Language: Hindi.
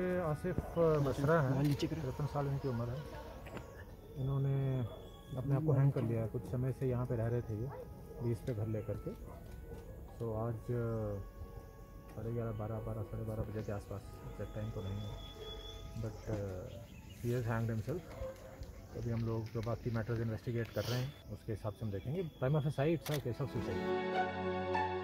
आसिफ बसरा है, 53 साल इनकी उम्र है। इन्होंने अपने आप को हैंग कर लिया है। कुछ समय से यहाँ पे रह रहे थे ये 20 पे घर लेकर के। तो आज 11:30, 12, 12:30 बजे के आसपास, एग्जैक्ट टाइम तो नहीं है, but he has hanged himself. तो अभी हम लोग जो बाकी मैटर्स इन्वेस्टिगेट कर रहे हैं उसके हिसाब से हम देखेंगे। Prima facie it's a case of suicide.